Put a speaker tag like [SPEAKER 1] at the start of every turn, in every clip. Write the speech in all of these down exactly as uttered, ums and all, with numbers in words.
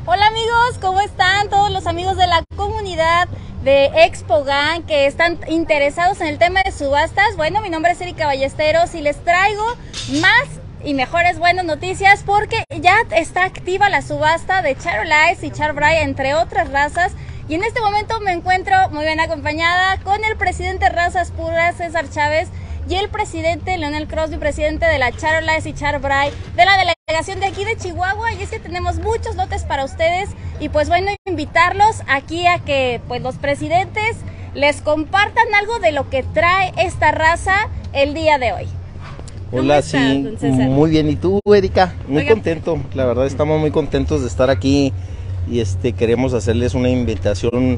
[SPEAKER 1] Hola amigos, ¿cómo están? Todos los amigos de la comunidad de Expogan que están interesados en el tema de subastas. Bueno, mi nombre es Erika Ballesteros y les traigo más y mejores buenas noticias porque ya está activa la subasta de Charolais y Char Bray, entre otras razas. Y en este momento me encuentro muy bien acompañada con el presidente Razas Puras, César Chávez, y el presidente Leonel Crosby, presidente de la Charolais y Char Bray, de la delegación de aquí de Chihuahua. Y es que tenemos muchos lotes para ustedes y pues bueno, invitarlos aquí a que pues los presidentes les compartan algo de lo que trae esta raza el día de hoy.
[SPEAKER 2] Hola, sí, muy bien. ¿Y tú, Erika? Muy
[SPEAKER 1] Oiga,
[SPEAKER 2] contento, la verdad estamos muy contentos de estar aquí y este queremos hacerles una invitación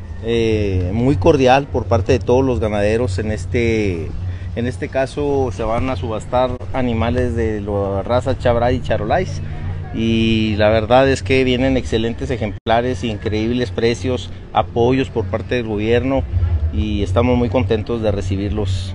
[SPEAKER 2] eh, muy cordial por parte de todos los ganaderos. En este En este caso se van a subastar animales de la raza Char Bray y Charolais y la verdad es que vienen excelentes ejemplares, increíbles precios, apoyos por parte del gobierno y estamos muy contentos de recibirlos.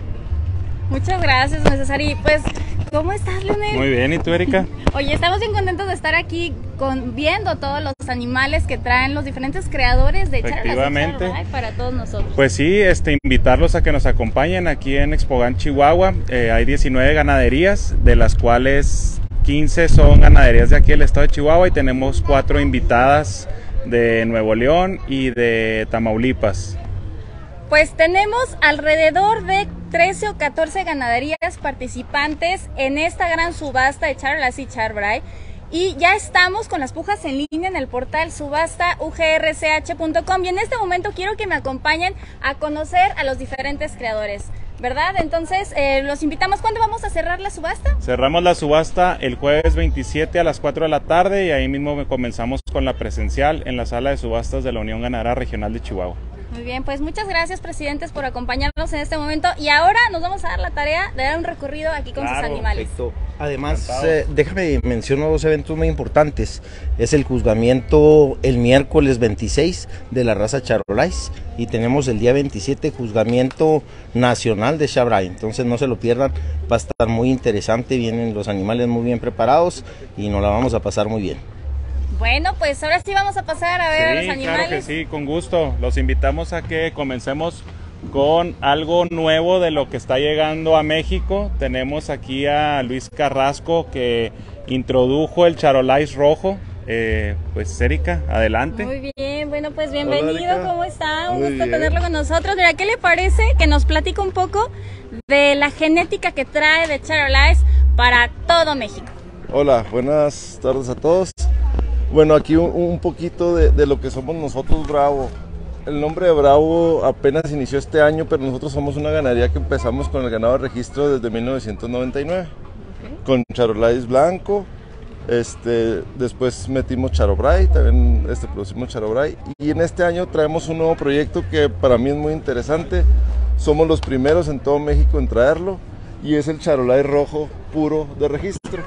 [SPEAKER 1] Muchas gracias, César. Y pues, ¿cómo estás, Leonel?
[SPEAKER 3] Muy bien, ¿y tú, Erika?
[SPEAKER 1] Oye, estamos bien contentos de estar aquí con, viendo todos los animales que traen los diferentes creadores de Charolais y Char Bray para todos nosotros.
[SPEAKER 3] Pues sí, este, invitarlos a que nos acompañen aquí en Expogan, Chihuahua. Eh, hay diecinueve ganaderías, de las cuales quince son ganaderías de aquí del estado de Chihuahua y tenemos cuatro invitadas de Nuevo León y de Tamaulipas.
[SPEAKER 1] Pues tenemos alrededor de trece o catorce ganaderías participantes en esta gran subasta de Charolais y Char Bray. Y ya estamos con las pujas en línea en el portal subasta u g r c h punto com. Y en este momento quiero que me acompañen a conocer a los diferentes creadores, ¿verdad? Entonces, eh, los invitamos. ¿Cuándo vamos a cerrar la subasta?
[SPEAKER 3] Cerramos la subasta el jueves veintisiete a las cuatro de la tarde y ahí mismo comenzamos con la presencial en la sala de subastas de la Unión Ganadera Regional de Chihuahua.
[SPEAKER 1] Muy bien, pues muchas gracias, presidentes, por acompañarnos en este momento. Y ahora nos vamos a dar la tarea de dar un recorrido aquí con
[SPEAKER 3] Claro,
[SPEAKER 1] sus animales.
[SPEAKER 2] Perfecto. Además, eh, déjame mencionar dos eventos muy importantes. Es el juzgamiento el miércoles veintiséis de la raza Charolais y tenemos el día veintisiete juzgamiento nacional de Char Bray. Entonces no se lo pierdan, va a estar muy interesante, vienen los animales muy bien preparados y nos la vamos a pasar muy bien.
[SPEAKER 1] Bueno, pues ahora sí vamos a pasar a ver
[SPEAKER 3] Sí,
[SPEAKER 1] a los animales.
[SPEAKER 3] claro que sí, con gusto. Los invitamos a que comencemos con algo nuevo de lo que está llegando a México. Tenemos aquí a Luis Carrasco que introdujo el Charolais rojo. Eh, pues Erika, adelante.
[SPEAKER 1] Muy bien, bueno pues bienvenido.
[SPEAKER 4] Hola,
[SPEAKER 1] ¿Cómo está? Un
[SPEAKER 4] Muy
[SPEAKER 1] gusto
[SPEAKER 4] bien.
[SPEAKER 1] tenerlo con nosotros. Mira, ¿qué le parece que nos platica un poco de la genética que trae de Charolais para todo México?
[SPEAKER 4] Hola, buenas tardes a todos. Bueno, aquí un, un poquito de, de lo que somos nosotros, Bravo. El nombre de Bravo apenas inició este año, pero nosotros somos una ganadería que empezamos con el ganado de registro desde mil novecientos noventa y nueve. Okay. Con Charolais blanco, este, después metimos Char Bray, también este, producimos Char Bray. Y en este año traemos un nuevo proyecto que para mí es muy interesante. Somos los primeros en todo México en traerlo y es el Charolais rojo puro de registro.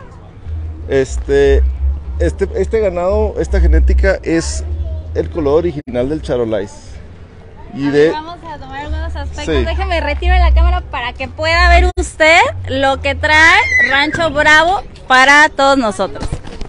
[SPEAKER 4] Este... Este, este ganado, esta genética es el color original del Charolais.
[SPEAKER 1] Y de... Vamos a tomar algunos aspectos. Sí. Déjeme retiro la cámara para que pueda ver usted lo que trae Rancho Bravo para todos nosotros.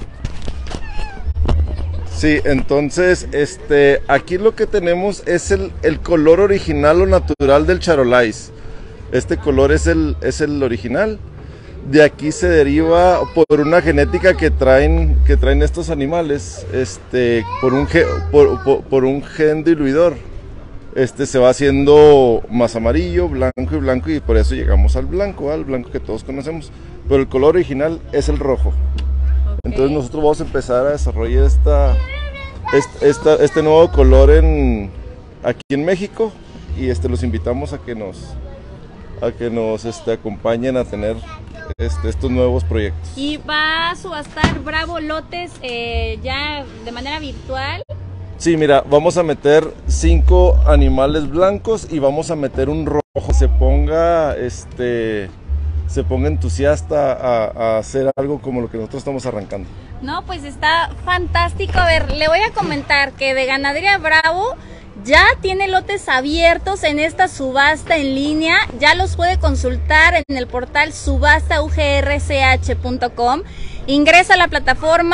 [SPEAKER 4] Sí, entonces este, aquí lo que tenemos es el, el color original o natural del Charolais. Este color es el, es el original. De aquí se deriva por una genética que traen, que traen estos animales, este, por, un gen, por, por, por un gen diluidor. Este se va haciendo más amarillo, blanco y blanco y por eso llegamos al blanco, al blanco que todos conocemos. Pero el color original es el rojo. Okay. Entonces nosotros vamos a empezar a desarrollar esta, esta, esta, este nuevo color en, aquí en México y este, los invitamos a que nos, a que nos este, acompañen a tener Este, estos nuevos proyectos.
[SPEAKER 1] ¿Y va a subastar Bravo lotes eh, ya de manera virtual?
[SPEAKER 4] Sí, mira, vamos a meter cinco animales blancos y vamos a meter un rojo. Se ponga, este, se ponga entusiasta a, a hacer algo como lo que nosotros estamos arrancando.
[SPEAKER 1] No, pues está fantástico. A ver, le voy a comentar que de Ganadería Bravo ya tiene lotes abiertos en esta subasta en línea, ya los puede consultar en el portal subasta u g r c h punto com. Ingresa a la plataforma,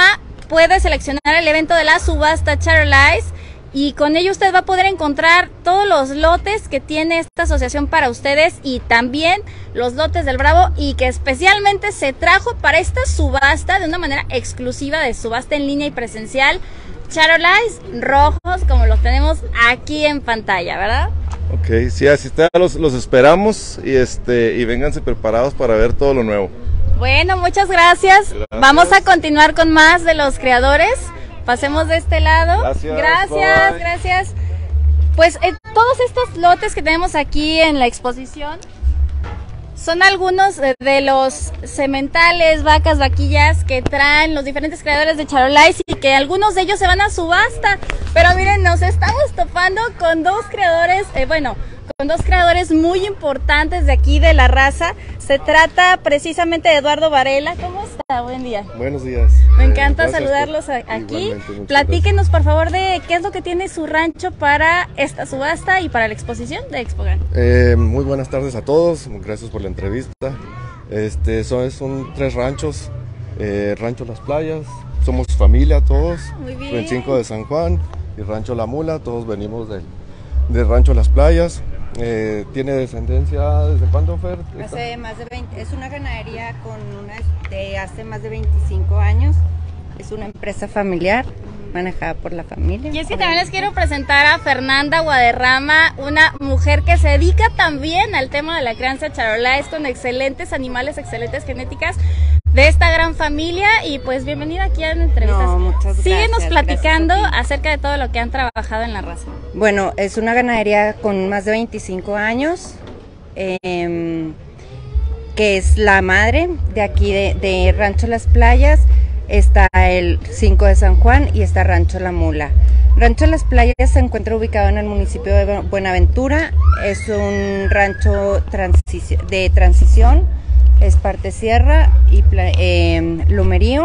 [SPEAKER 1] puede seleccionar el evento de la subasta Charolais, y con ello usted va a poder encontrar todos los lotes que tiene esta asociación para ustedes, y también los lotes del Bravo, y que especialmente se trajo para esta subasta de una manera exclusiva de subasta en línea y presencial, Charolais rojos como los tenemos aquí en pantalla, ¿verdad?
[SPEAKER 4] Ok, sí, así está, los, los esperamos y, este, y vénganse preparados para ver todo lo nuevo.
[SPEAKER 1] Bueno, muchas gracias. Gracias. Vamos a continuar con más de los creadores. Pasemos de este lado.
[SPEAKER 4] Gracias.
[SPEAKER 1] Gracias, gracias. Pues eh, todos estos lotes que tenemos aquí en la exposición son algunos de, de los sementales, vacas, vaquillas que traen los diferentes creadores de Charolais, y que algunos de ellos se van a subasta. Pero miren, nos estamos topando con dos creadores, eh, bueno, con dos creadores muy importantes de aquí de la raza. Se trata precisamente de Eduardo Varela. ¿Cómo está? Buen día.
[SPEAKER 5] Buenos días.
[SPEAKER 1] Me encanta
[SPEAKER 5] eh,
[SPEAKER 1] saludarlos
[SPEAKER 5] por...
[SPEAKER 1] aquí. Platíquenos por favor de qué es lo que tiene su rancho para esta subasta y para la exposición de Expogan.
[SPEAKER 5] Eh, muy buenas tardes a todos, gracias por la entrevista. Este, son, son tres ranchos, eh, Rancho Las Playas, somos familia todos,
[SPEAKER 1] muy bien.
[SPEAKER 5] veinticinco de San Juan y Rancho La Mula, todos venimos del, del Rancho Las Playas. Eh, ¿Tiene descendencia desde cuándo, Fer?
[SPEAKER 6] Hace más de veinte, es una ganadería con una, de hace más de veinticinco años, es una empresa familiar manejada por la familia.
[SPEAKER 1] Y es que también les quiero presentar a Fernanda Guadarrama, una mujer que se dedica también al tema de la crianza Charolais, con excelentes animales, excelentes genéticas de esta gran familia. Y pues bienvenida aquí a la entrevista.
[SPEAKER 6] No, muchas gracias.
[SPEAKER 1] Síguenos platicando acerca de todo lo que han trabajado en la raza.
[SPEAKER 6] Bueno, es una ganadería con más de veinticinco años, eh, que es la madre de aquí de, de Rancho Las Playas. Está el cinco de San Juan y está Rancho La Mula. Rancho Las Playas se encuentra ubicado en el municipio de Buenaventura. Es un rancho transici de transición, es parte sierra y eh, lomerío,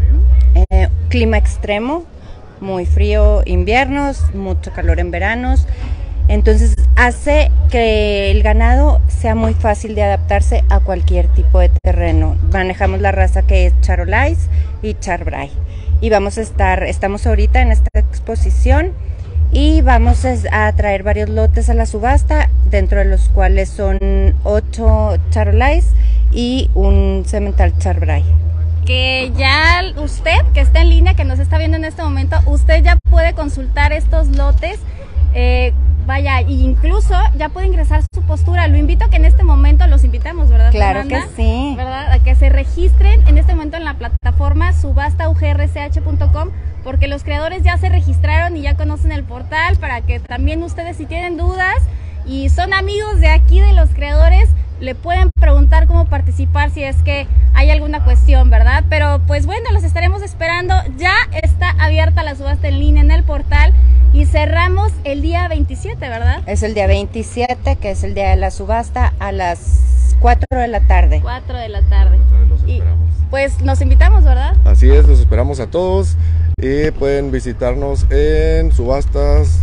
[SPEAKER 6] eh, clima extremo, muy frío inviernos, mucho calor en veranos. Entonces hace que el ganado sea muy fácil de adaptarse a cualquier tipo de terreno. Manejamos la raza que es Charolais y Char-Bray. Y vamos a estar, estamos ahorita en esta exposición y vamos a traer varios lotes a la subasta, dentro de los cuales son ocho Charolais y un semental Char-Bray.
[SPEAKER 1] Que ya usted, que está en línea, que nos está viendo en este momento, usted ya puede consultar estos lotes. Eh, Vaya, incluso ya puede ingresar su postura. Lo invito a que en este momento los invitamos, ¿verdad,
[SPEAKER 6] Claro
[SPEAKER 1] Fernanda?
[SPEAKER 6] que sí.
[SPEAKER 1] ¿Verdad? A que se registren en este momento en la plataforma subasta u g r c h punto com, porque los creadores ya se registraron y ya conocen el portal, para que también ustedes, si tienen dudas y son amigos de aquí de los creadores, le pueden preguntar cómo participar si es que hay alguna cuestión, ¿verdad? Pero pues bueno, los estaremos esperando. Ya está abierta la subasta en línea en el portal. Y cerramos el día veintisiete, ¿verdad?
[SPEAKER 6] Es el día veintisiete, que es el día de la subasta, a las cuatro de la tarde.
[SPEAKER 1] cuatro de la tarde.
[SPEAKER 5] Los esperamos.
[SPEAKER 1] Y pues nos invitamos, ¿verdad?
[SPEAKER 5] Así es, los esperamos a todos y pueden visitarnos en subastas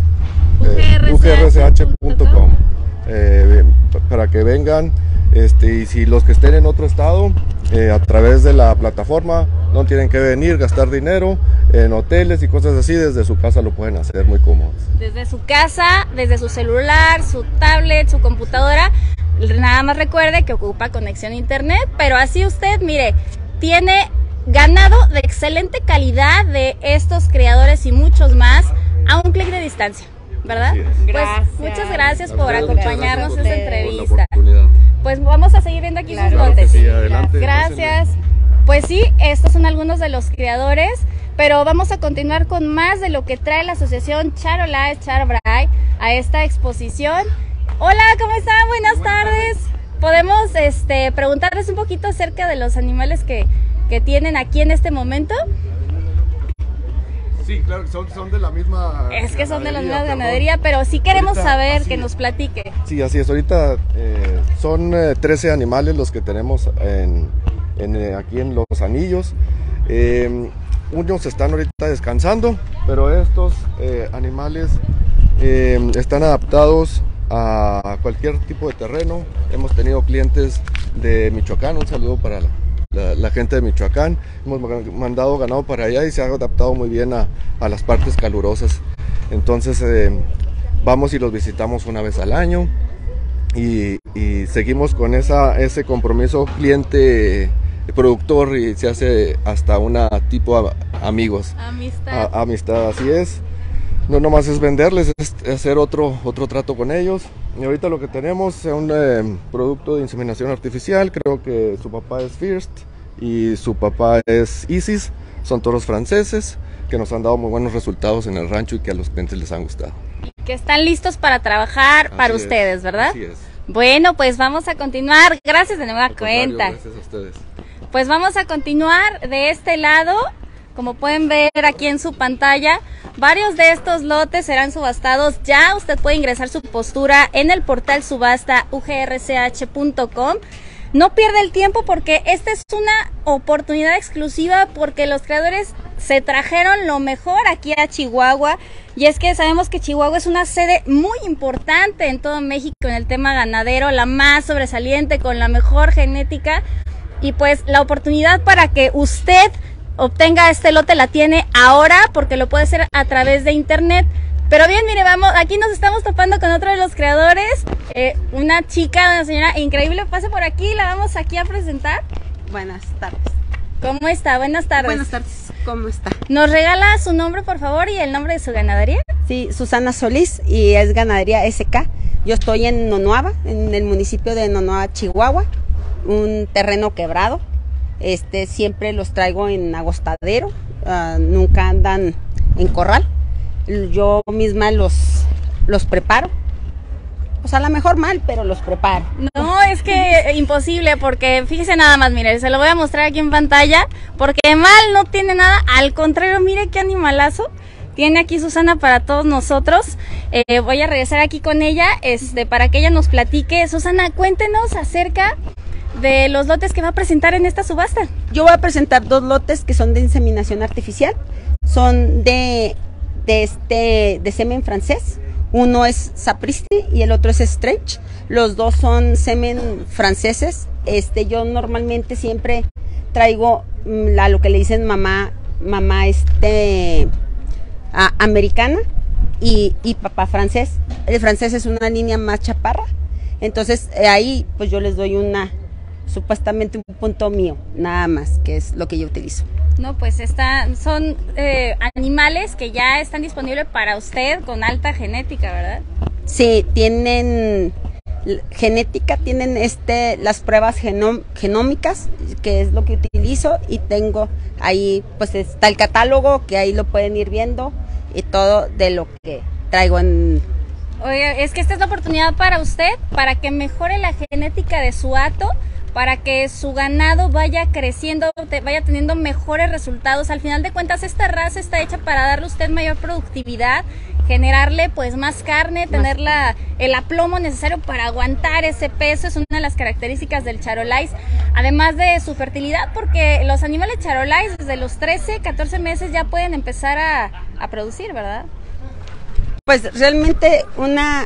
[SPEAKER 5] u g r c h punto com eh, para que vengan, este, y si los que estén en otro estado, eh, a través de la plataforma, no tienen que venir, gastar dinero en hoteles y cosas así, desde su casa lo pueden hacer muy cómodos.
[SPEAKER 1] Desde su casa, desde su celular, su tablet, su computadora, nada más recuerde que ocupa conexión a internet, pero así usted, mire, tiene ganado de excelente calidad de estos creadores y muchos más a un clic de distancia, ¿verdad? Pues
[SPEAKER 6] Gracias.
[SPEAKER 1] muchas gracias por
[SPEAKER 6] Gracias.
[SPEAKER 1] acompañarnos en esta
[SPEAKER 6] Gracias por la
[SPEAKER 1] entrevista. Pues vamos a seguir viendo aquí
[SPEAKER 6] Claro
[SPEAKER 1] sus
[SPEAKER 6] que
[SPEAKER 1] lotes.
[SPEAKER 5] sí, adelante.
[SPEAKER 1] Gracias. Pues sí, estos son algunos de los creadores, pero vamos a continuar con más de lo que trae la asociación Charolais Char-Bray a esta exposición. Hola, ¿cómo están? Buenas, Buenas tardes. tardes. Podemos este, preguntarles un poquito acerca de los animales que, que tienen aquí en este momento.
[SPEAKER 5] Sí, claro, son, son de la misma
[SPEAKER 1] Es que son de la misma ganadería, pero sí queremos
[SPEAKER 5] Ahorita,
[SPEAKER 1] saber,
[SPEAKER 5] así
[SPEAKER 1] que
[SPEAKER 5] es.
[SPEAKER 1] nos platique.
[SPEAKER 5] Sí, así es. Ahorita eh, son eh, trece animales los que tenemos en, en, eh, aquí en Los Anillos. Eh, unos están ahorita descansando, pero estos eh, animales eh, están adaptados a cualquier tipo de terreno. Hemos tenido clientes de Michoacán, un saludo para la, la, la gente de Michoacán. Hemos mandado ganado para allá y se ha adaptado muy bien a, a las partes calurosas. Entonces eh, vamos y los visitamos una vez al año y, y seguimos con esa, ese compromiso cliente productor y se hace hasta una tipo a, amigos.
[SPEAKER 1] Amistad.
[SPEAKER 5] A, amistad, así es. No nomás es venderles, es hacer otro, otro trato con ellos. Y ahorita lo que tenemos es un eh, producto de inseminación artificial. Creo que su papá es First y su papá es Isis. Son toros franceses que nos han dado muy buenos resultados en el rancho y que a los clientes les han gustado.
[SPEAKER 1] Y que están listos para trabajar
[SPEAKER 5] Así
[SPEAKER 1] para
[SPEAKER 5] es,
[SPEAKER 1] ustedes, ¿verdad?
[SPEAKER 5] Así es.
[SPEAKER 1] Bueno, pues vamos a continuar. Gracias de nueva
[SPEAKER 5] Al contrario,
[SPEAKER 1] cuenta.
[SPEAKER 5] gracias a ustedes.
[SPEAKER 1] Pues vamos a continuar de este lado. Como pueden ver aquí en su pantalla, varios de estos lotes serán subastados. Ya usted puede ingresar su postura en el portal subasta u g r c h punto com. No pierda el tiempo porque esta es una oportunidad exclusiva porque los creadores se trajeron lo mejor aquí a Chihuahua. Y es que sabemos que Chihuahua es una sede muy importante en todo México en el tema ganadero, la más sobresaliente, con la mejor genética. Y pues la oportunidad para que usted obtenga este lote la tiene ahora porque lo puede hacer a través de internet. Pero bien, mire, vamos, aquí nos estamos topando con otro de los creadores, eh, una chica, una señora increíble. Pase por aquí, la vamos aquí a presentar.
[SPEAKER 7] Buenas tardes.
[SPEAKER 1] ¿Cómo está? Buenas tardes.
[SPEAKER 7] Buenas tardes, ¿cómo está?
[SPEAKER 1] ¿Nos regala su nombre, por favor, y el nombre de su ganadería?
[SPEAKER 7] Sí, Susana Solís y es ganadería S K. Yo estoy en Nonuava, en el municipio de Nonuava, Chihuahua, un terreno quebrado. Este, siempre los traigo en agostadero, uh, nunca andan en corral. Yo misma los, los preparo. O sea, a lo mejor mal, pero los preparo.
[SPEAKER 1] No, es que imposible, porque fíjese nada más, mire, se lo voy a mostrar aquí en pantalla, porque mal no tiene nada, al contrario, mire qué animalazo tiene aquí Susana para todos nosotros. Eh, voy a regresar aquí con ella, este, para que ella nos platique. Susana, cuéntenos acerca de los lotes que va a presentar en esta subasta.
[SPEAKER 7] Yo voy a presentar dos lotes que son de inseminación artificial, son de, de, este, de semen francés. Uno es Sapristi y el otro es Stretch. Los dos son semen franceses. Este, yo normalmente siempre traigo la, lo que le dicen mamá, mamá este, a, americana y, y papá francés. El francés es una línea más chaparra. Entonces eh, ahí pues yo les doy una, supuestamente un punto mío, nada más, que es lo que yo utilizo.
[SPEAKER 1] No, pues está, son eh, animales que ya están disponibles para usted con alta genética, ¿verdad?
[SPEAKER 7] Sí, tienen genética, tienen este las pruebas genom, genómicas, que es lo que utilizo, y tengo ahí, pues está el catálogo, que ahí lo pueden ir viendo, y todo de lo que traigo en...
[SPEAKER 1] Oye, es que esta es la oportunidad para usted, para que mejore la genética de su hato, para que su ganado vaya creciendo, vaya teniendo mejores resultados. Al final de cuentas, esta raza está hecha para darle a usted mayor productividad, generarle pues más carne, tener la, el aplomo necesario para aguantar ese peso. Es una de las características del Charolais, además de su fertilidad, porque los animales Charolais desde los trece, catorce meses ya pueden empezar a, a producir, ¿verdad?
[SPEAKER 7] Pues realmente una...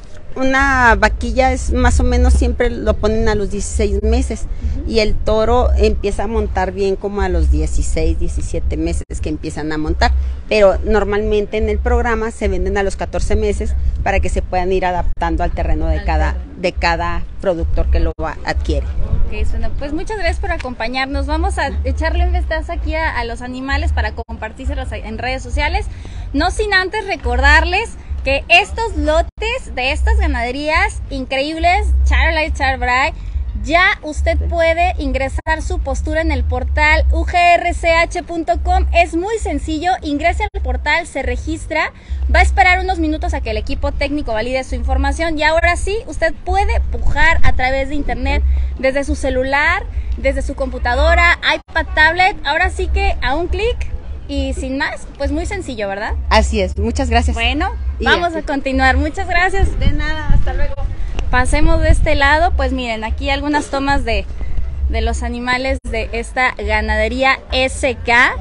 [SPEAKER 7] Una vaquilla es más o menos, siempre lo ponen a los dieciséis meses, uh-huh. Y el toro empieza a montar bien como a los dieciséis, diecisiete meses que empiezan a montar, pero normalmente en el programa se venden a los catorce meses para que se puedan ir adaptando al terreno de cada, de cada productor que lo adquiere.
[SPEAKER 1] Ok, bueno, pues muchas gracias por acompañarnos. Vamos a echarle un vistazo aquí a, a los animales para compartírselos en redes sociales, no sin antes recordarles que estos lotes de estas ganaderías increíbles, Charolais, Charbray, ya usted puede ingresar su postura en el portal u g r c h punto com. Es muy sencillo, ingrese al portal, se registra, va a esperar unos minutos a que el equipo técnico valide su información y ahora sí, usted puede pujar a través de internet, desde su celular, desde su computadora, iPad, tablet, ahora sí que a un clic. Y sin más, pues muy sencillo, ¿verdad?
[SPEAKER 7] Así es, muchas gracias.
[SPEAKER 1] Bueno, y vamos a continuar. Muchas gracias.
[SPEAKER 7] De nada, hasta luego.
[SPEAKER 1] Pasemos de este lado, pues miren, aquí algunas tomas de, de los animales de esta ganadería S K.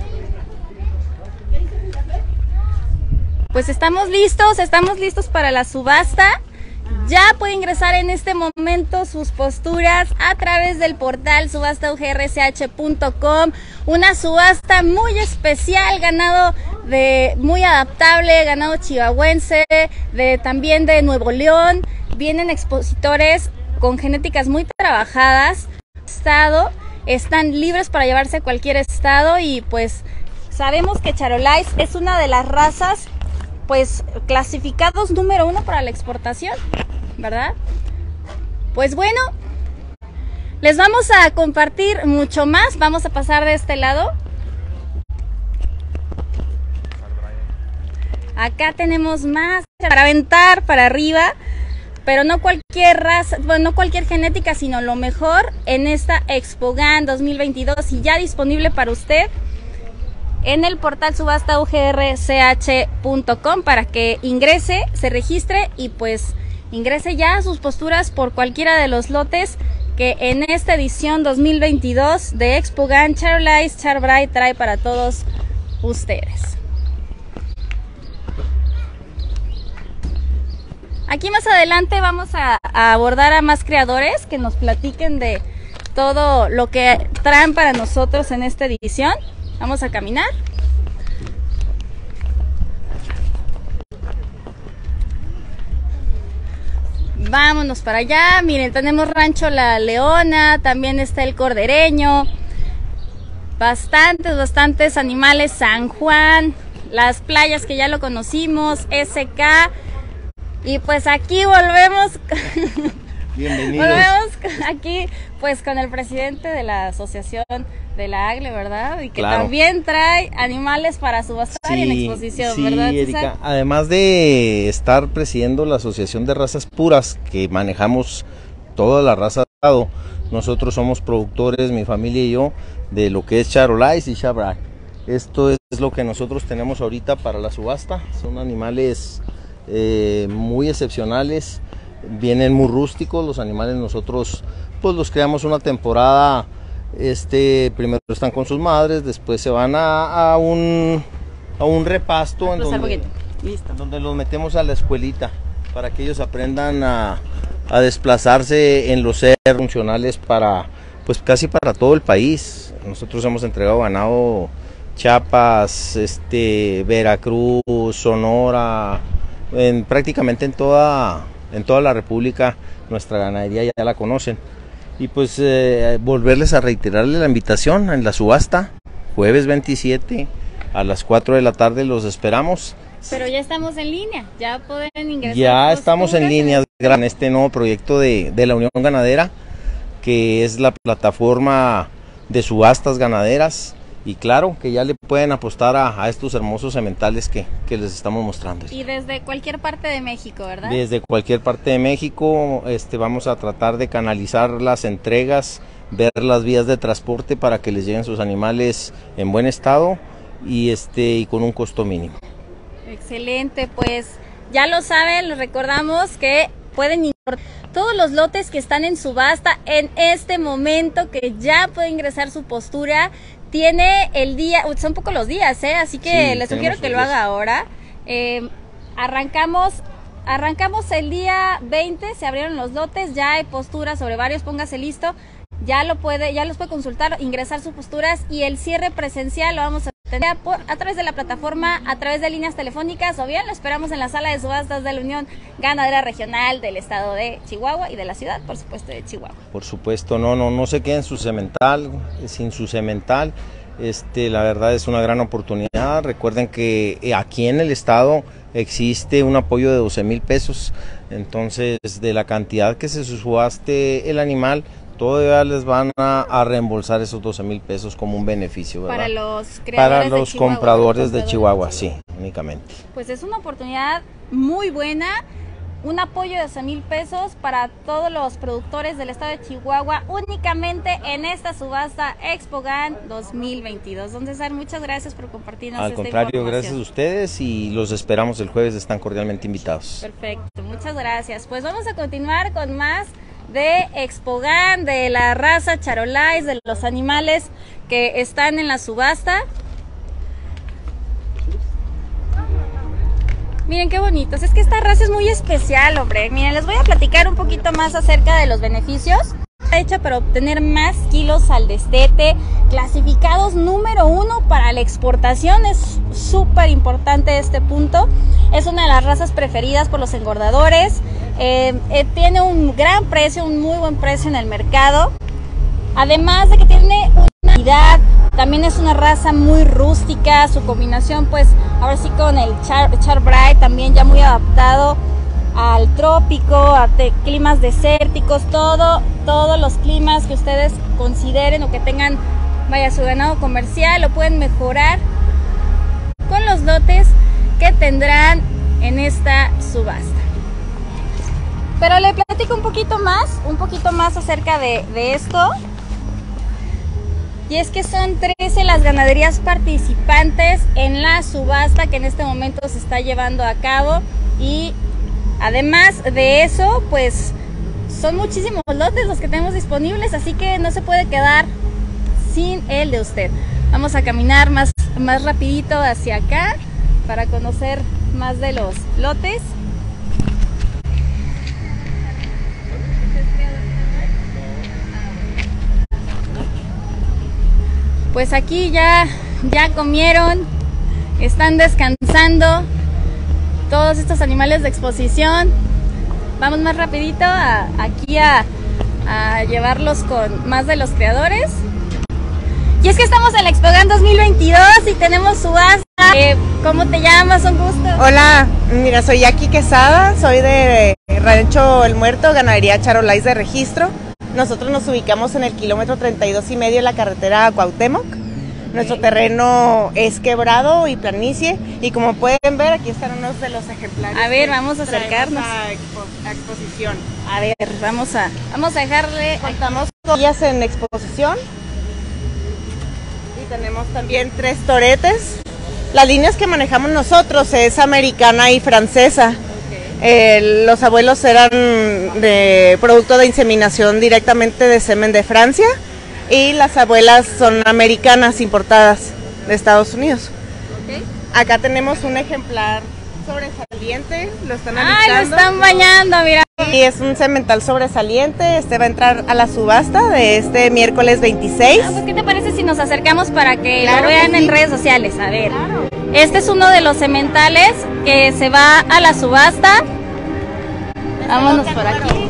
[SPEAKER 1] Pues estamos listos, estamos listos para la subasta. ya puede ingresar en este momento sus posturas a través del portal subasta u g r s h punto com. Una subasta muy especial, ganado de muy adaptable, ganado chihuahuense, de también de Nuevo León. Vienen expositores con genéticas muy trabajadas, estado, están libres para llevarse a cualquier estado y pues sabemos que Charolais es una de las razas pues clasificados número uno para la exportación, ¿verdad? Pues bueno, les vamos a compartir mucho más, vamos a pasar de este lado. Acá tenemos más para aventar para arriba, pero no cualquier raza, bueno, no cualquier genética, sino lo mejor en esta Expogan dos mil veintidós y ya disponible para usted en el portal subasta u g r s h punto com para que ingrese, se registre y pues ingrese ya a sus posturas por cualquiera de los lotes que en esta edición dos mil veintidós de Expogan Charolais Char-Bray trae para todos ustedes. Aquí más adelante vamos a, a abordar a más creadores que nos platiquen de todo lo que traen para nosotros en esta edición. Vamos a caminar. Vámonos para allá. Miren, tenemos Rancho La Leona, también está el Cordereño. Bastantes, bastantes animales. San Juan, las playas que ya lo conocimos, S K. Y pues aquí volvemos,
[SPEAKER 2] Bienvenidos.
[SPEAKER 1] volvemos aquí pues con el presidente de la asociación de la AGLE, ¿verdad? Y que
[SPEAKER 2] Claro.
[SPEAKER 1] también trae animales para subastar y en exposición,
[SPEAKER 2] sí,
[SPEAKER 1] ¿verdad,
[SPEAKER 2] Erika,
[SPEAKER 1] César?
[SPEAKER 2] además de estar presidiendo la Asociación de Razas Puras, que manejamos toda la raza, nosotros somos productores, mi familia y yo, de lo que es Charolais y Char-Bray. Esto es lo que nosotros tenemos ahorita para la subasta, son animales Eh, muy excepcionales, vienen muy rústicos los animales. Nosotros pues los creamos una temporada, este primero están con sus madres, después se van a, a un a un repasto en donde,
[SPEAKER 1] Listo.
[SPEAKER 2] donde los metemos a la escuelita para que ellos aprendan a, a desplazarse en los cerros funcionales para pues casi para todo el país. Nosotros hemos entregado ganado Chiapas, este Veracruz, Sonora, En, prácticamente en toda, en toda la República. Nuestra ganadería ya, ya la conocen. Y pues eh, volverles a reiterarle la invitación en la subasta, jueves veintisiete a las cuatro de la tarde los esperamos.
[SPEAKER 1] Pero ya estamos en línea, ya pueden ingresar.
[SPEAKER 2] Ya estamos en
[SPEAKER 1] posturas
[SPEAKER 2] línea en este nuevo proyecto de, de la Unión Ganadera, que es la plataforma de subastas ganaderas. Y claro, que ya le pueden apostar a, a estos hermosos sementales que, que les estamos mostrando.
[SPEAKER 1] Y desde cualquier parte de México, ¿verdad?
[SPEAKER 2] Desde cualquier parte de México, este, vamos a tratar de canalizar las entregas, ver las vías de transporte para que les lleguen sus animales en buen estado y, este, y con un costo mínimo.
[SPEAKER 1] Excelente, pues ya lo saben, les recordamos que pueden importar todos los lotes que están en subasta en este momento, que ya puede ingresar su postura. Tiene el día, son poco los días, ¿eh? Así que
[SPEAKER 2] Sí,
[SPEAKER 1] les sugiero que lo
[SPEAKER 2] días.
[SPEAKER 1] haga ahora. Eh, arrancamos, arrancamos el día veinte, se abrieron los lotes, ya hay posturas sobre varios, póngase listo. Ya lo puede, ya los puede consultar, ingresar sus posturas y el cierre presencial lo vamos a tener por, a través de la plataforma, a través de líneas telefónicas o bien lo esperamos en la sala de subastas de la Unión Ganadera Regional del estado de Chihuahua y de la ciudad, por supuesto, de Chihuahua.
[SPEAKER 2] Por supuesto, no, no, no se queden su semental, sin su semental. Este, la verdad es una gran oportunidad. Recuerden que aquí en el estado existe un apoyo de doce mil pesos. Entonces, de la cantidad que se subaste el animal, todavía les van a, a reembolsar esos doce mil pesos como un beneficio, ¿verdad?
[SPEAKER 1] Para los creadores
[SPEAKER 2] Para los
[SPEAKER 1] de Chihuahua,
[SPEAKER 2] compradores de
[SPEAKER 1] compradores
[SPEAKER 2] Chihuahua,
[SPEAKER 1] de
[SPEAKER 2] sí, únicamente.
[SPEAKER 1] Pues es una oportunidad muy buena, un apoyo de doce mil pesos para todos los productores del estado de Chihuahua, únicamente en esta subasta Expogan dos mil veintidós. Don César, muchas gracias por compartirnos
[SPEAKER 2] Al
[SPEAKER 1] esta
[SPEAKER 2] contrario,
[SPEAKER 1] información.
[SPEAKER 2] gracias a ustedes y los esperamos el jueves, están cordialmente invitados.
[SPEAKER 1] Perfecto, muchas gracias. Pues vamos a continuar con más de Expogan, de la raza Charolais, de los animales que están en la subasta. Miren qué bonitos, es que esta raza es muy especial, hombre. Miren, les voy a platicar un poquito más acerca de los beneficios. Está hecha para obtener más kilos al destete, clasificados número uno para la exportación, es súper importante este punto. Es una de las razas preferidas por los engordadores, eh, eh, tiene un gran precio, un muy buen precio en el mercado. Además de que tiene una calidad, también es una raza muy rústica, su combinación pues ahora sí con el Char, Char-Bray también ya muy adaptado al trópico, a climas desérticos, todo, todos los climas que ustedes consideren o que tengan, vaya, su ganado comercial, lo pueden mejorar con los lotes que tendrán en esta subasta. Pero le platico un poquito más, un poquito más acerca de, de esto. Y es que son trece las ganaderías participantes en la subasta que en este momento se está llevando a cabo. Y además de eso, pues son muchísimos lotes los que tenemos disponibles, así que no se puede quedar sin el de usted. Vamos a caminar más, más rapidito hacia acá para conocer más de los lotes. Pues aquí ya, ya comieron, están descansando todos estos animales de exposición. Vamos más rapidito a, aquí a, a llevarlos con más de los creadores. Y es que estamos en la Expogan dos mil veintidós y tenemos subasta. Eh, ¿Cómo te llamas? Un gusto.
[SPEAKER 8] Hola, mira, soy Jackie Quesada, soy de Rancho El Muerto, ganadería Charo-Lais de registro. Nosotros nos ubicamos en el kilómetro treinta y dos y medio de la carretera a Cuauhtémoc. Nuestro terreno es quebrado y planicie, y como pueden ver, aquí están unos de los ejemplares.
[SPEAKER 1] A ver, vamos a acercarnos
[SPEAKER 8] a, expo a exposición.
[SPEAKER 1] A ver, vamos a, vamos a dejarle.
[SPEAKER 8] Contamos con ellas en exposición. Y tenemos también tres toretes. Las líneas que manejamos nosotros es americana y francesa. Eh, los abuelos eran de producto de inseminación directamente de semen de Francia, y las abuelas son americanas importadas de Estados Unidos. Okay. Acá tenemos un ejemplar sobresaliente, lo están
[SPEAKER 1] analizando. ¡Ay, lo están bañando, mira!
[SPEAKER 8] Y es un semental sobresaliente, este va a entrar a la subasta de este miércoles veintiséis.
[SPEAKER 1] Ah, pues, ¿qué te parece si nos acercamos para que claro lo vean que sí. en redes sociales? A ver, claro. Este es uno de los sementales que se va a la subasta. Vámonos por aquí.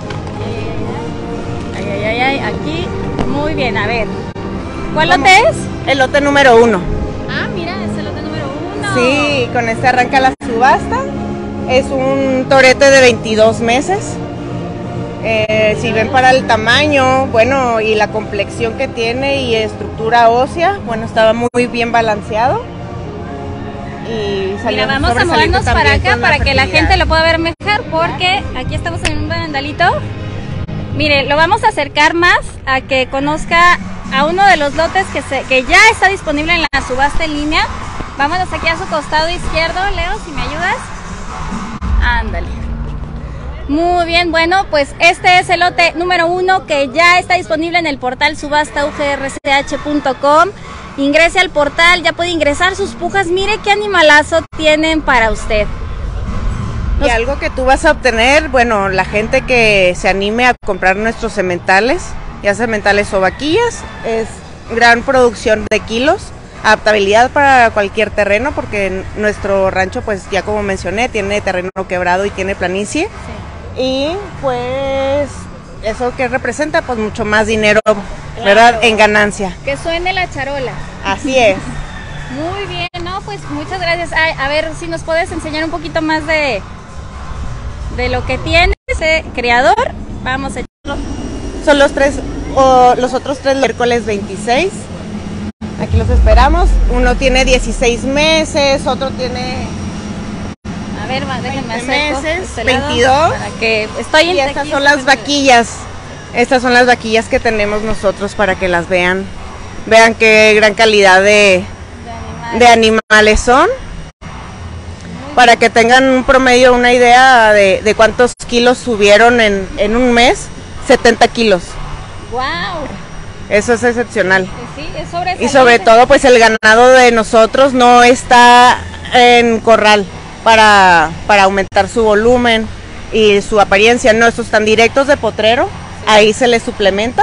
[SPEAKER 1] Ay, ay, ay, ay, aquí. Muy bien, a ver. ¿Cuál lote es?
[SPEAKER 8] El lote número uno.
[SPEAKER 1] Ah, mira, es el lote número uno.
[SPEAKER 8] Sí, con este arranca la subasta. Es un torete de veintidós meses. Eh, si ven para el tamaño, bueno, y la complexión que tiene y estructura ósea, bueno, estaba muy bien balanceado. Y
[SPEAKER 1] mira, vamos a movernos para acá para que la gente lo pueda ver mejor, porque aquí estamos en un barandalito. Mire, lo vamos a acercar más a que conozca a uno de los lotes que, se, que ya está disponible en la subasta en línea. Vámonos aquí a su costado izquierdo, Leo, si me ayudas. Ándale. Muy bien, bueno, pues este es el lote número uno que ya está disponible en el portal subasta u g r c h punto com. Ingrese al portal, ya puede ingresar sus pujas. Mire qué animalazo tienen para usted.
[SPEAKER 8] Y algo que tú vas a obtener, bueno, la gente que se anime a comprar nuestros sementales, ya sementales o vaquillas, es gran producción de kilos, adaptabilidad para cualquier terreno, porque nuestro rancho, pues ya como mencioné, tiene terreno quebrado y tiene planicie. Sí. Y pues eso que representa, pues mucho más dinero, ¿verdad? Claro. En ganancia.
[SPEAKER 1] Que suene la charola.
[SPEAKER 8] Así es.
[SPEAKER 1] Muy bien, no, pues muchas gracias. Ay, a ver si nos puedes enseñar un poquito más de, de lo que tiene ese criador. Vamos a echarlo.
[SPEAKER 8] Son los tres, o los otros tres miércoles veintiséis. Aquí los esperamos. Uno tiene dieciséis meses, otro tiene...
[SPEAKER 1] A ver, déjenme hacer
[SPEAKER 8] meses, este veintidós.
[SPEAKER 1] Para que estoy
[SPEAKER 8] y estas son las vaquillas. Estas son las vaquillas que tenemos nosotros para que las vean. Vean qué gran calidad de, de, animales. de animales son. Para que tengan un promedio, una idea de, de cuántos kilos subieron en, en un mes. setenta kilos.
[SPEAKER 1] ¡Wow!
[SPEAKER 8] Eso es excepcional.
[SPEAKER 1] Sí, es sobresaliente.
[SPEAKER 8] Y sobre todo, pues el ganado de nosotros no está en corral. para, para aumentar su volumen y su apariencia. No, estos están directos de potrero, ahí se les suplementa.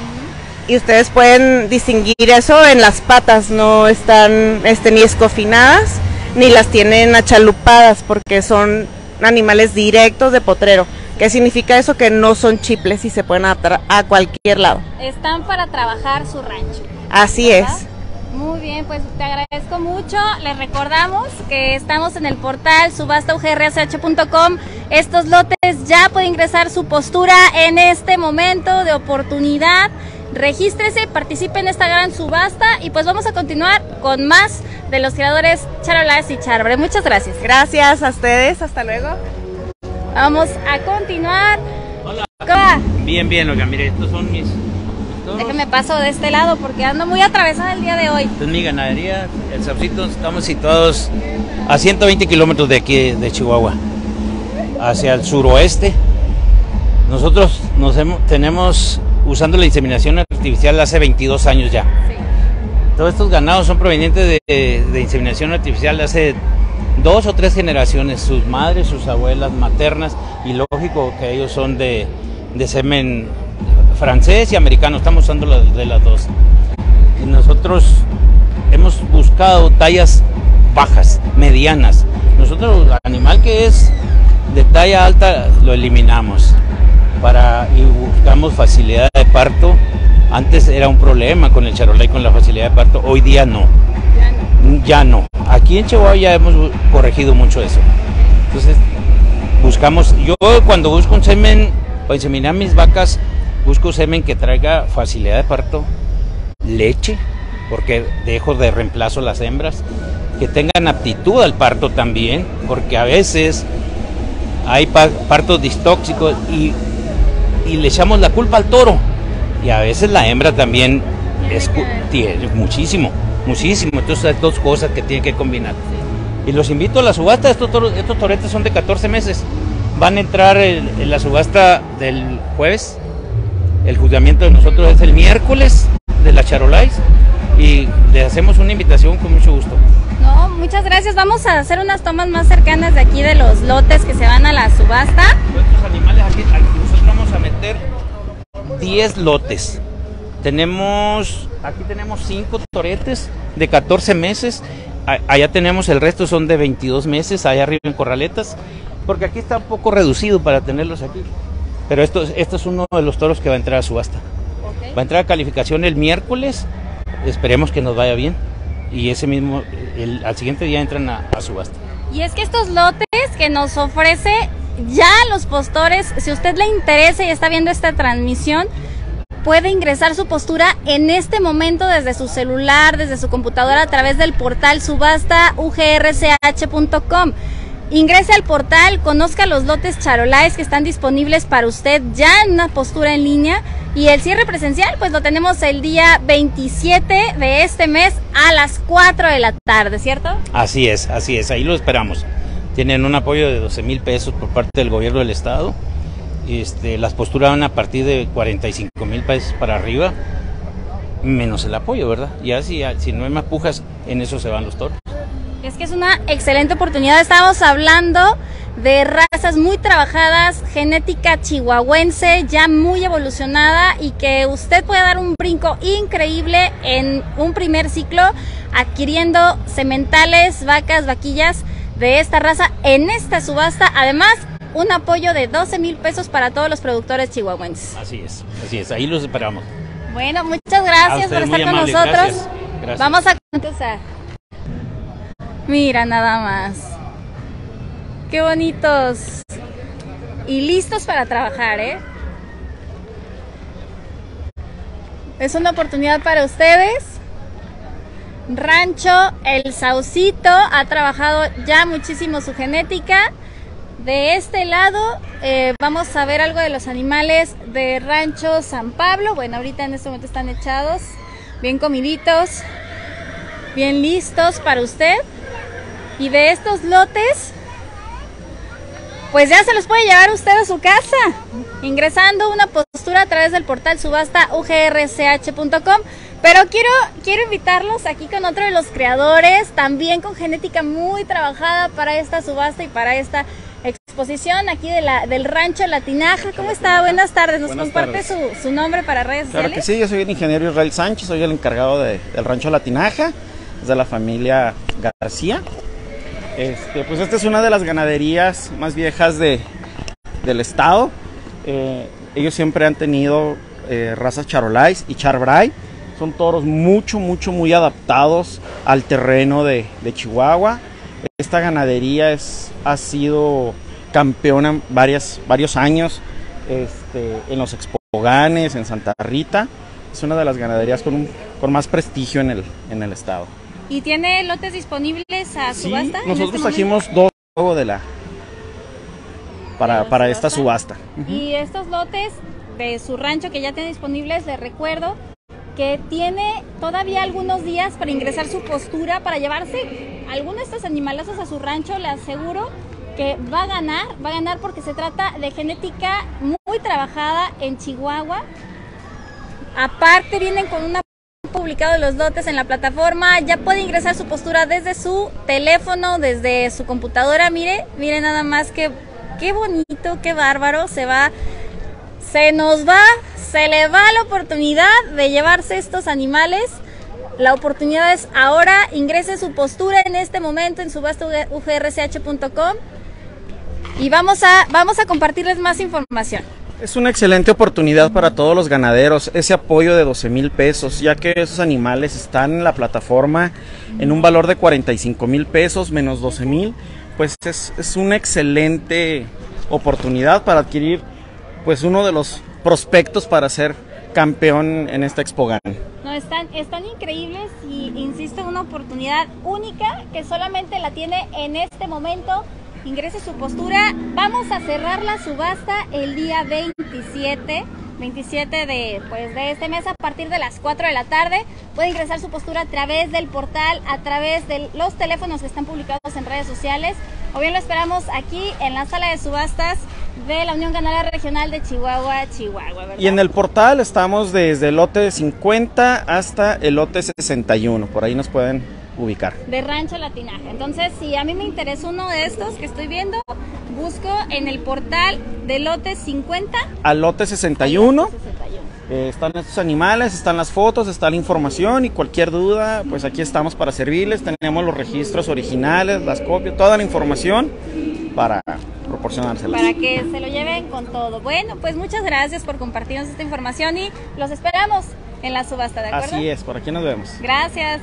[SPEAKER 8] Y ustedes pueden distinguir eso en las patas, no están este, ni escofinadas, ni las tienen achalupadas, porque son animales directos de potrero. ¿Qué significa eso? Que no son chiples y se pueden adaptar a cualquier lado.
[SPEAKER 1] Están para trabajar su rancho.
[SPEAKER 8] Así
[SPEAKER 1] ¿verdad?
[SPEAKER 8] es.
[SPEAKER 1] Muy bien, pues te agradezco mucho. Les recordamos que estamos en el portal subasta u g r s h punto com. Estos lotes ya pueden ingresar su postura en este momento de oportunidad. Regístrese, participe en esta gran subasta y pues vamos a continuar con más de los creadores Charolais y Charbre. Muchas gracias.
[SPEAKER 8] Gracias a ustedes, hasta luego.
[SPEAKER 1] Vamos a continuar.
[SPEAKER 9] Hola.
[SPEAKER 1] ¿Cómo va?
[SPEAKER 9] Bien, bien, oiga, mire, estos son mis...
[SPEAKER 1] Déjeme paso de este lado porque ando muy atravesada el día de hoy.
[SPEAKER 9] Esta es mi ganadería, el Saucito. Estamos situados a ciento veinte kilómetros de aquí, de Chihuahua, hacia el suroeste. Nosotros nos hemos, tenemos usando la inseminación artificial hace veintidós años ya.
[SPEAKER 1] Sí.
[SPEAKER 9] Todos estos ganados son provenientes de, de inseminación artificial de hace dos o tres generaciones, sus madres, sus abuelas maternas, y lógico que ellos son de, de semen francés y americano, estamos usando la, de las dos. Y nosotros hemos buscado tallas bajas, medianas. Nosotros el animal que es de talla alta lo eliminamos para, y buscamos facilidad de parto. Antes era un problema con el Charolais con la facilidad de parto, hoy día no.
[SPEAKER 1] Ya no.
[SPEAKER 9] Ya no. Aquí en Chihuahua ya hemos corregido mucho eso. Entonces buscamos, yo cuando busco un semen para inseminar mis vacas, busco semen que traiga facilidad de parto, leche, porque dejo de reemplazo las hembras, que tengan aptitud al parto también, porque a veces hay partos distóxicos y, y le echamos la culpa al toro, y a veces la hembra también es, tiene muchísimo, muchísimo, entonces hay dos cosas que tienen que combinar. Y los invito a la subasta, estos, toros, estos toretes son de catorce meses, van a entrar en, en la subasta del jueves. El juzgamiento de nosotros es el miércoles de la Charolais y les hacemos una invitación con mucho gusto.
[SPEAKER 1] No, muchas gracias. Vamos a hacer unas tomas más cercanas de aquí de los lotes que se van a la subasta.
[SPEAKER 9] Estos animales aquí, aquí nosotros vamos a meter diez lotes. Tenemos, aquí tenemos cinco toretes de catorce meses. Allá tenemos el resto, son de veintidós meses, allá arriba en Corraletas, porque aquí está un poco reducido para tenerlos aquí. Pero esto, esto es uno de los toros que va a entrar a subasta. Okay. Va a entrar a calificación el miércoles, esperemos que nos vaya bien. Y ese mismo, el, al siguiente día entran a, a subasta.
[SPEAKER 1] Y es que estos lotes que nos ofrece ya los postores, si a usted le interesa y está viendo esta transmisión, puede ingresar su postura en este momento desde su celular, desde su computadora, a través del portal subasta u g r s h punto com. Ingrese al portal, conozca los lotes Charolais que están disponibles para usted ya en una postura en línea, y el cierre presencial pues lo tenemos el día veintisiete de este mes a las cuatro de la tarde, ¿cierto?
[SPEAKER 9] Así es, así es, ahí lo esperamos. Tienen un apoyo de doce mil pesos por parte del gobierno del estado. Este, las posturas van a partir de cuarenta y cinco mil pesos para arriba, menos el apoyo, ¿verdad? Ya si, si no hay más pujas, en eso se van los toros.
[SPEAKER 1] Es que es una excelente oportunidad. Estamos hablando de razas muy trabajadas, genética chihuahuense ya muy evolucionada, y que usted puede dar un brinco increíble en un primer ciclo adquiriendo sementales, vacas, vaquillas de esta raza en esta subasta. Además, un apoyo de doce mil pesos para todos los productores chihuahuenses.
[SPEAKER 9] Así es, así es, ahí los esperamos.
[SPEAKER 1] Bueno, muchas gracias por estar con
[SPEAKER 9] amable.
[SPEAKER 1] nosotros.
[SPEAKER 9] Gracias. Gracias.
[SPEAKER 1] Vamos a empezar. Mira nada más. Qué bonitos. Y listos para trabajar, ¿eh? Es una oportunidad para ustedes. Rancho El Saucito ha trabajado ya muchísimo su genética. De este lado eh, vamos a ver algo de los animales de Rancho San Pablo. Bueno, ahorita en este momento están echados, bien comiditos, bien listos para usted. Y de estos lotes, pues ya se los puede llevar usted a su casa, ingresando una postura a través del portal subasta u g r s h punto com. Pero quiero, quiero invitarlos aquí con otro de los creadores, también con genética muy trabajada para esta subasta y para esta exposición aquí de la, del Rancho La Tinaja. ¿Cómo está? Buenas tardes. ¿Nos
[SPEAKER 10] Buenas
[SPEAKER 1] comparte
[SPEAKER 10] tardes.
[SPEAKER 1] Su, su nombre para redes
[SPEAKER 10] Claro
[SPEAKER 1] sociales?
[SPEAKER 10] que sí, yo soy el ingeniero Israel Sánchez, soy el encargado de, del Rancho La Tinaja, es de la familia García. Este, pues esta es una de las ganaderías más viejas de, del estado. Eh, ellos siempre han tenido eh, razas Charolais y Charbray. Son toros mucho, mucho, muy adaptados al terreno de, de Chihuahua. Esta ganadería es, ha sido campeona varias, varios años este, en los expoganes, en Santa Rita. Es una de las ganaderías con, un, con más prestigio en el, en el estado.
[SPEAKER 1] ¿Y tiene lotes disponibles a
[SPEAKER 10] Sí,
[SPEAKER 1] subasta? en
[SPEAKER 10] nosotros
[SPEAKER 1] este
[SPEAKER 10] trajimos
[SPEAKER 1] momento?
[SPEAKER 10] dos de la para,
[SPEAKER 1] ¿De
[SPEAKER 10] para
[SPEAKER 1] subasta?
[SPEAKER 10] esta subasta.
[SPEAKER 1] Y estos lotes de su rancho que ya tiene disponibles, les recuerdo que tiene todavía algunos días para ingresar su postura, para llevarse alguno de estos animalazos a su rancho. Le aseguro que va a ganar, va a ganar porque se trata de genética muy trabajada en Chihuahua. Aparte vienen con una publicado los lotes en la plataforma, ya puede ingresar su postura desde su teléfono, desde su computadora. Mire, mire nada más que qué bonito, qué bárbaro, se va, se nos va, se le va la oportunidad de llevarse estos animales. La oportunidad es ahora, ingrese su postura en este momento en subasta u g r c h punto com y vamos a, vamos a compartirles más información.
[SPEAKER 10] Es una excelente oportunidad para todos los ganaderos, ese apoyo de doce mil pesos, ya que esos animales están en la plataforma en un valor de cuarenta y cinco mil pesos menos doce mil, pues es, es una excelente oportunidad para adquirir pues uno de los prospectos para ser campeón en esta Expogan.
[SPEAKER 1] No, están, están increíbles y insisto, una oportunidad única que solamente la tiene en este momento. Ingrese su postura. Vamos a cerrar la subasta el día veintisiete, veintisiete de, pues, de este mes a partir de las cuatro de la tarde. Puede ingresar su postura a través del portal, a través de los teléfonos que están publicados en redes sociales, o bien lo esperamos aquí en la sala de subastas de la Unión Ganadera Regional de Chihuahua, Chihuahua, ¿verdad?
[SPEAKER 10] Y en el portal estamos desde el lote cincuenta hasta el lote sesenta y uno, por ahí nos pueden ubicar.
[SPEAKER 1] De Rancho La Tinaja. Entonces, si a mí me interesa uno de estos que estoy viendo, busco en el portal de lote cincuenta
[SPEAKER 10] al lote sesenta y uno. Eh, están estos animales, están las fotos, está la información y cualquier duda, pues aquí estamos para servirles. Tenemos los registros originales, las copias, toda la información para proporcionárselas.
[SPEAKER 1] Para que se lo lleven con todo. Bueno, pues muchas gracias por compartirnos esta información y los esperamos en la subasta, ¿de acuerdo?
[SPEAKER 10] Así es, por aquí nos vemos.
[SPEAKER 1] Gracias.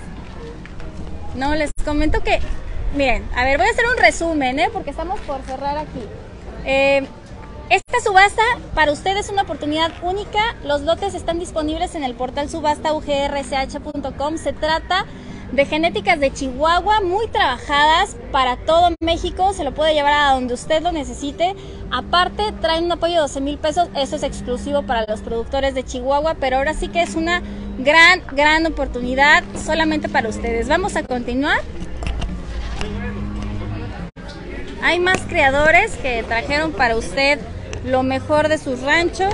[SPEAKER 1] No, les comento que, miren, a ver, voy a hacer un resumen, ¿eh? Porque estamos por cerrar aquí. Eh, esta subasta para ustedes es una oportunidad única. Los lotes están disponibles en el portal subasta u g r c h punto com. Se trata de genéticas de Chihuahua muy trabajadas para todo México. Se lo puede llevar a donde usted lo necesite. Aparte, traen un apoyo de doce mil pesos. Eso es exclusivo para los productores de Chihuahua, pero ahora sí que es una gran, gran oportunidad solamente para ustedes. Vamos a continuar. Hay más creadores que trajeron para usted lo mejor de sus ranchos.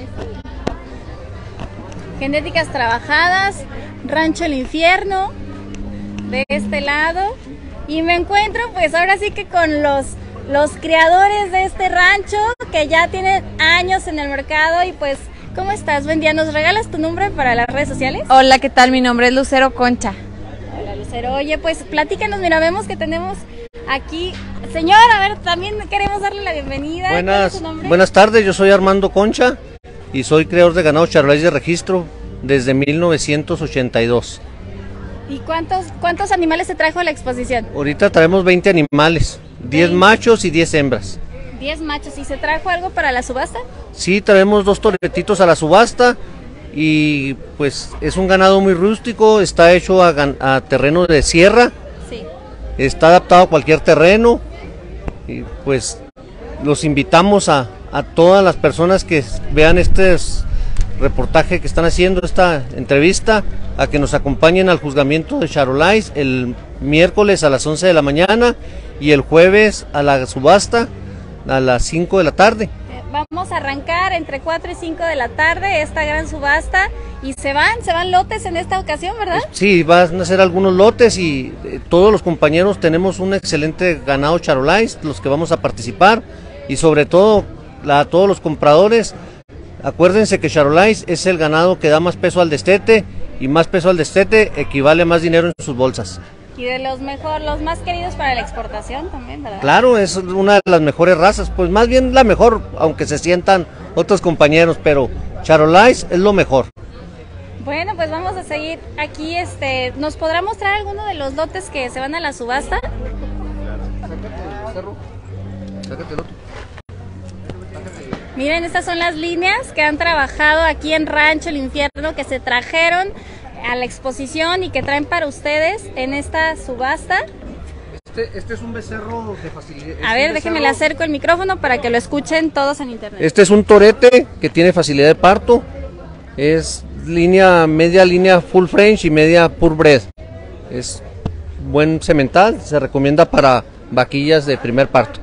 [SPEAKER 1] Genéticas trabajadas, Rancho El Infierno, de este lado. Y me encuentro pues ahora sí que con los, los creadores de este rancho que ya tienen años en el mercado. Y pues, ¿cómo estás? Buen día, ¿nos regalas tu nombre para las redes sociales?
[SPEAKER 11] Hola, ¿qué tal? Mi nombre es Lucero Concha.
[SPEAKER 1] Hola, Lucero. Oye, pues platícanos, mira, vemos que tenemos aquí, señor, a ver, también queremos darle la bienvenida.
[SPEAKER 12] Buenas, buenas tardes, yo soy Armando Concha y soy creador de ganado Charolais de registro desde mil novecientos ochenta y dos.
[SPEAKER 1] ¿Y cuántos, cuántos animales se trajo a la exposición?
[SPEAKER 12] Ahorita traemos veinte animales, diez machos y diez hembras.
[SPEAKER 1] diez machos, ¿y se trajo algo para la subasta?
[SPEAKER 12] Sí, traemos dos toretitos a la subasta y pues es un ganado muy rústico, está hecho a, a terreno de sierra.
[SPEAKER 1] Sí.
[SPEAKER 12] Está adaptado a cualquier terreno y pues los invitamos a, a todas las personas que vean este reportaje que están haciendo, esta entrevista, a que nos acompañen al juzgamiento de Charolais el miércoles a las once de la mañana y el jueves a la subasta a las cinco de la tarde.
[SPEAKER 1] vamos a arrancar entre cuatro y cinco de la tarde esta gran subasta y se van, se van lotes en esta ocasión, ¿verdad?
[SPEAKER 12] Sí, van a ser algunos lotes y eh, todos los compañeros tenemos un excelente ganado Charolais, los que vamos a participar, y sobre todo a todos los compradores, acuérdense que Charolais es el ganado que da más peso al destete, y más peso al destete equivale a más dinero en sus bolsas.
[SPEAKER 1] Y de los mejor, los más queridos para la exportación también, ¿verdad?
[SPEAKER 12] Claro, es una de las mejores razas, pues más bien la mejor, aunque se sientan otros compañeros, pero Charolais es lo mejor.
[SPEAKER 1] Bueno, pues vamos a seguir aquí, este, ¿nos podrá mostrar alguno de los lotes que se van a la subasta? Miren, estas son las líneas que han trabajado aquí en Rancho El Infierno, que se trajeron a la exposición y que traen para ustedes en esta subasta.
[SPEAKER 12] Este, este es un becerro de facilidad.
[SPEAKER 1] A ver, déjenme le acerco el micrófono para que lo escuchen todos en internet.
[SPEAKER 12] Este es un torete que tiene facilidad de parto, es línea, media línea full French y media purebred. Es buen semental, se recomienda para vaquillas de primer parto.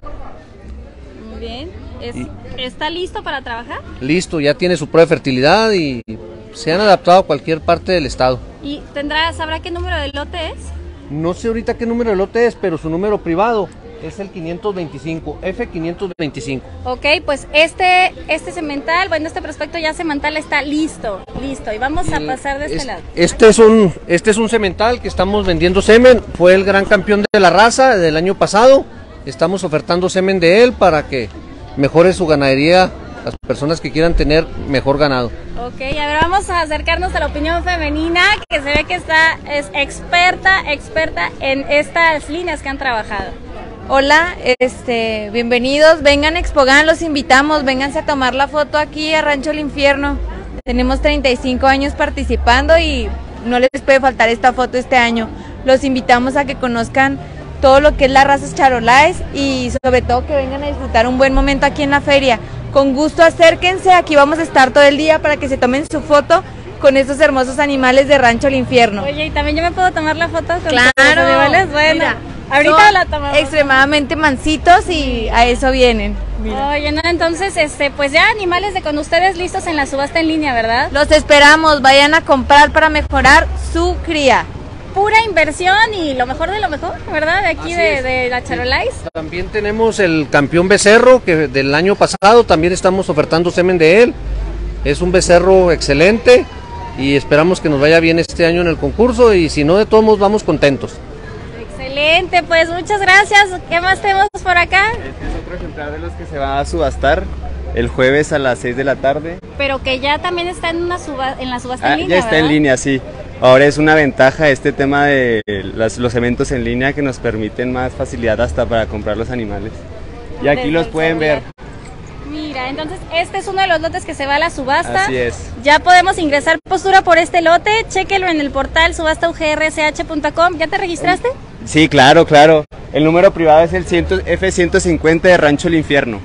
[SPEAKER 1] Muy bien, es, ¿está listo para trabajar?
[SPEAKER 12] Listo, ya tiene su prueba de fertilidad y se han adaptado a cualquier parte del estado.
[SPEAKER 1] ¿Y tendrá, sabrá qué número de lote es?
[SPEAKER 12] No sé ahorita qué número de lote es, pero su número privado es el quinientos veinticinco, F quinientos veinticinco.
[SPEAKER 1] Ok, pues este, este semental, bueno, este prospecto ya semental está listo, listo, y vamos a pasar de este
[SPEAKER 12] es,
[SPEAKER 1] lado.
[SPEAKER 12] Este es, un, este es un semental que estamos vendiendo semen, fue el gran campeón de la raza del año pasado, estamos ofertando semen de él para que mejore su ganadería, las personas que quieran tener mejor ganado.
[SPEAKER 1] Ok, a ver, vamos a acercarnos a la opinión femenina, que se ve que está, es experta, experta en estas líneas que han trabajado.
[SPEAKER 11] Hola, este, bienvenidos, vengan a Expogan, los invitamos, vénganse a tomar la foto aquí a Rancho El Infierno. Tenemos treinta y cinco años participando y no les puede faltar esta foto este año. Los invitamos a que conozcan todo lo que es la raza Charolais y sobre todo que vengan a disfrutar un buen momento aquí en la feria. Con gusto acérquense, aquí vamos a estar todo el día para que se tomen su foto con estos hermosos animales de Rancho El Infierno.
[SPEAKER 1] Oye, ¿y también yo me puedo tomar la foto con
[SPEAKER 11] claro,
[SPEAKER 1] los animales? Bueno,
[SPEAKER 11] mira,
[SPEAKER 1] ahorita la tomamos.
[SPEAKER 11] Extremadamente mansitos y a eso vienen.
[SPEAKER 1] Mira. Oye, no, entonces, este, pues ya animales de con ustedes listos en la subasta en línea, ¿verdad?
[SPEAKER 11] Los esperamos, vayan a comprar para mejorar su cría.
[SPEAKER 1] Pura inversión y lo mejor de lo mejor, ¿verdad? De aquí de, de la Charolais.
[SPEAKER 12] También tenemos el campeón becerro que del año pasado, también estamos ofertando semen de él. Es un becerro excelente y esperamos que nos vaya bien este año en el concurso y si no, de todos modos vamos contentos.
[SPEAKER 1] Excelente, pues muchas gracias. ¿Qué más tenemos por acá?
[SPEAKER 13] Este es otro ejemplar de los que se va a subastar el jueves a las seis de la tarde.
[SPEAKER 1] Pero que ya también está en, una suba, en la subasta
[SPEAKER 13] ah,
[SPEAKER 1] en línea,
[SPEAKER 13] ya está
[SPEAKER 1] ¿verdad?
[SPEAKER 13] en línea, sí. Ahora es una ventaja este tema de las, los eventos en línea que nos permiten más facilidad hasta para comprar los animales. Y aquí
[SPEAKER 1] Desde
[SPEAKER 13] los pueden ver.
[SPEAKER 1] Mira, entonces este es uno de los lotes que se va a la subasta.
[SPEAKER 13] Así es.
[SPEAKER 1] Ya podemos ingresar postura por este lote. Chéquelo en el portal subasta u g r s h punto com. ¿Ya te registraste?
[SPEAKER 13] Sí, claro, claro. El número privado es el F ciento cincuenta de Rancho El Infierno.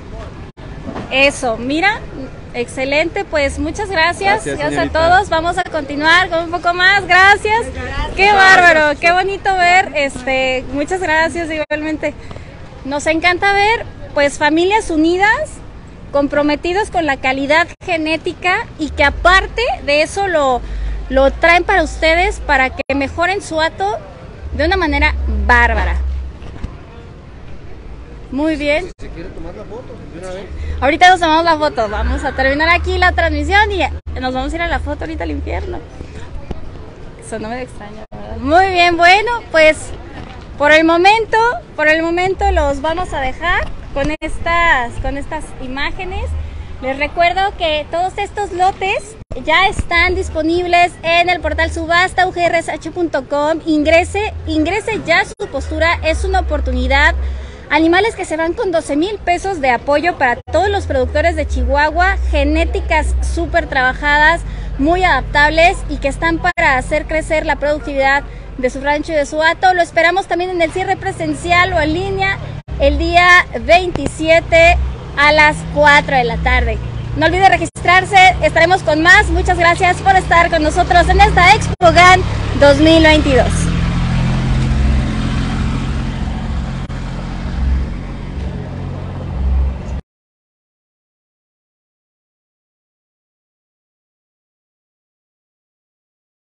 [SPEAKER 1] Eso, mira, excelente, pues muchas gracias,
[SPEAKER 13] gracias,
[SPEAKER 1] gracias a todos, vamos a continuar con un poco más, gracias, gracias. Qué bárbaro, qué bonito ver, este, muchas gracias igualmente, nos encanta ver pues familias unidas, comprometidos con la calidad genética y que aparte de eso lo, lo traen para ustedes para que mejoren su hato de una manera bárbara. Muy bien.
[SPEAKER 12] ¿Se quiere tomar la foto de una vez?
[SPEAKER 1] Ahorita nos tomamos la foto. Vamos a terminar aquí la transmisión y nos vamos a ir a la foto ahorita al infierno. Eso no me extraña, ¿verdad? Muy bien, bueno, pues por el momento, por el momento los vamos a dejar con estas, con estas imágenes. Les recuerdo que todos estos lotes ya están disponibles en el portal subasta u g r s h punto com. Ingrese, ingrese ya su postura, es una oportunidad. Animales que se van con doce mil pesos de apoyo para todos los productores de Chihuahua, genéticas súper trabajadas, muy adaptables y que están para hacer crecer la productividad de su rancho y de su hato. Lo esperamos también en el cierre presencial o en línea el día veintisiete a las cuatro de la tarde. No olvide registrarse, estaremos con más. Muchas gracias por estar con nosotros en esta Expogan dos mil veintidós.